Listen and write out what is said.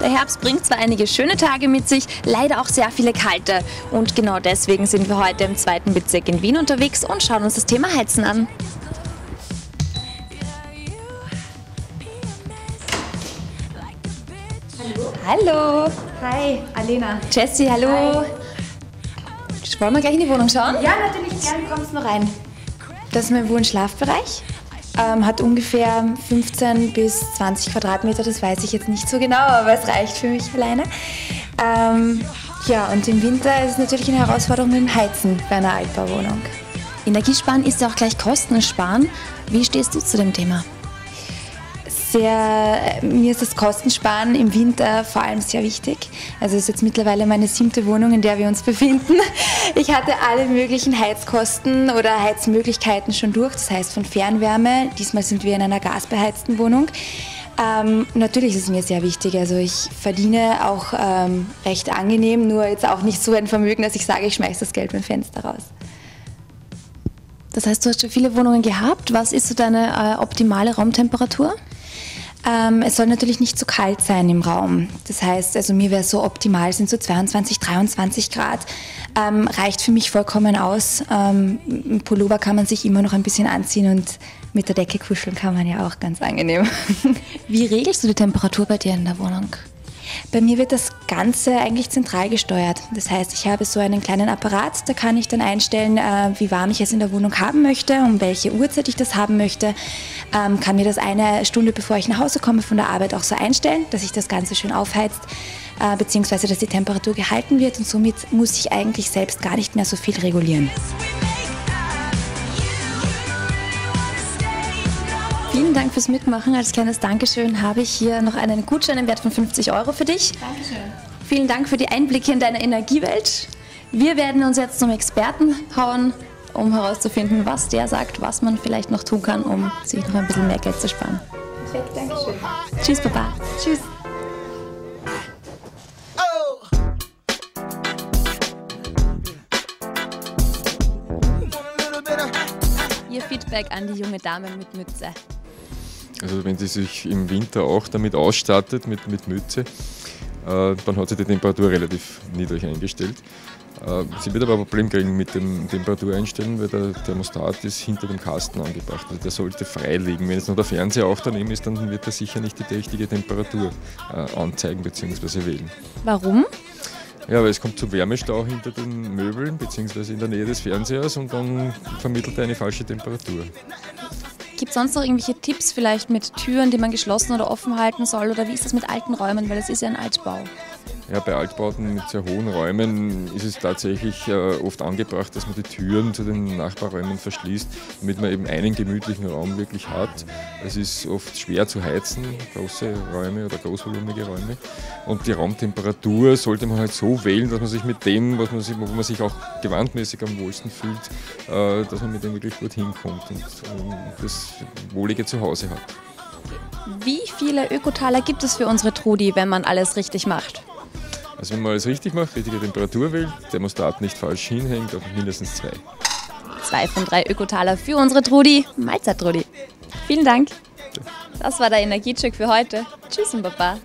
Der Herbst bringt zwar einige schöne Tage mit sich, leider auch sehr viele kalte. Und genau deswegen sind wir heute im 2. Bezirk in Wien unterwegs und schauen uns das Thema Heizen an. Hallo. Hi, Alena. Jessie, hallo. Hi. Wollen wir gleich in die Wohnung schauen? Ja, natürlich, gerne, kommst nur rein. Das ist mein Wohn-Schlafbereich. Hat ungefähr 15 bis 20 Quadratmeter, das weiß ich jetzt nicht so genau, aber es reicht für mich alleine. Ja, und im Winter ist es natürlich eine Herausforderung mit dem Heizen bei einer Altbauwohnung. Energiesparen ist ja auch gleich Kostensparen. Wie stehst du zu dem Thema? Mir ist das Kostensparen im Winter vor allem sehr wichtig. Also es ist jetzt mittlerweile meine 7. Wohnung, in der wir uns befinden. Ich hatte alle möglichen Heizkosten oder Heizmöglichkeiten schon durch, das heißt von Fernwärme. Diesmal sind wir in einer gasbeheizten Wohnung. Natürlich ist es mir sehr wichtig, also ich verdiene auch recht angenehm, nur jetzt auch nicht so ein Vermögen, dass ich sage, ich schmeiße das Geld beim Fenster raus. Das heißt, du hast schon viele Wohnungen gehabt. Was ist so deine optimale Raumtemperatur? Es soll natürlich nicht zu kalt sein im Raum. Das heißt, also mir wäre so optimal, sind so 22, 23 Grad. Reicht für mich vollkommen aus. Ein Pullover kann man sich immer noch ein bisschen anziehen und mit der Decke kuscheln kann man ja auch ganz angenehm. Wie regelst du die Temperatur bei dir in der Wohnung? Bei mir wird das Ganze eigentlich zentral gesteuert. Das heißt, ich habe so einen kleinen Apparat, da kann ich dann einstellen, wie warm ich es in der Wohnung haben möchte, um welche Uhrzeit ich das haben möchte. Kann mir das eine Stunde, bevor ich nach Hause komme von der Arbeit, auch so einstellen, dass sich das Ganze schön aufheizt, beziehungsweise dass die Temperatur gehalten wird und somit muss ich eigentlich selbst gar nicht mehr so viel regulieren. Vielen Dank fürs Mitmachen. Als kleines Dankeschön habe ich hier noch einen Gutschein im Wert von 50 € für dich. Dankeschön. Vielen Dank für die Einblicke in deine Energiewelt. Wir werden uns jetzt zum Experten hauen, um herauszufinden, was der sagt, was man vielleicht noch tun kann, um sich noch ein bisschen mehr Geld zu sparen. Perfekt, Dankeschön. Tschüss, Papa. Tschüss. Ihr Feedback an die junge Dame mit Mütze. Also wenn sie sich im Winter auch damit ausstattet, mit Mütze, dann hat sie die Temperatur relativ niedrig eingestellt. Sie wird aber ein Problem kriegen mit dem Temperatureinstellen, weil der Thermostat ist hinter dem Kasten angebracht. Also der sollte frei liegen. Wenn jetzt noch der Fernseher auch daneben ist, dann wird er sicher nicht die richtige Temperatur anzeigen bzw. wählen. Warum? Ja, weil es kommt zu Wärmestau hinter den Möbeln bzw. in der Nähe des Fernsehers und dann vermittelt er eine falsche Temperatur. Gibt es sonst noch irgendwelche Tipps vielleicht mit Türen, die man geschlossen oder offen halten soll? Oder wie ist das mit alten Räumen? Weil es ist ja ein Altbau. Ja, bei Altbauten mit sehr hohen Räumen ist es tatsächlich oft angebracht, dass man die Türen zu den Nachbarräumen verschließt, damit man eben einen gemütlichen Raum wirklich hat. Es ist oft schwer zu heizen, große Räume oder großvolumige Räume. Und die Raumtemperatur sollte man halt so wählen, dass man sich mit dem, wo man sich auch gewandmäßig am wohlsten fühlt, dass man mit dem wirklich gut hinkommt und das wohlige Zuhause hat. Wie viele Ökotaler gibt es für unsere Trudi, wenn man alles richtig macht? Also wenn man alles richtig macht, richtige Temperatur wählt, Thermostat nicht falsch hinhängt, auf mindestens 2. 2 von 3 Ökotaler für unsere Trudi. Mahlzeit, Trudi. Vielen Dank. Das war der Energiecheck für heute. Tschüss und Baba.